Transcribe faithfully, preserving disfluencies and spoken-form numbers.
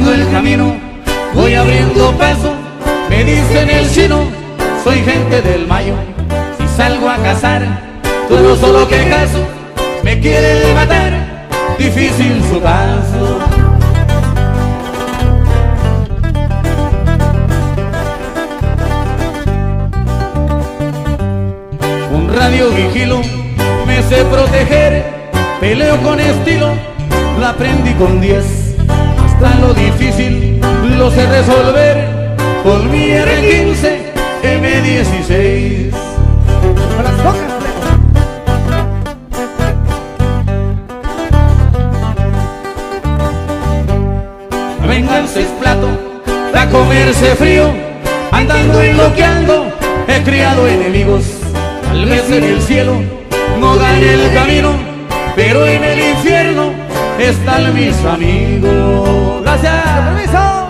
marcando el camino, voy abriendo paso. Me dicen el chino, soy gente del Mayo. Si salgo a cazar, todo solo que caso. Me quieren matar, difícil su caso. Un radio vigilo, me sé proteger, peleo con estilo, la aprendí con diez. Hasta lo difícil lo sé resolver con mi R quince M dieciséis. Con las bocas. Venganza es plato, da comerse frío, andando y bloqueando, he criado enemigos. Tal vez en el cielo no gane el camino, pero en el infierno están mis amigos. Gracias. Permiso.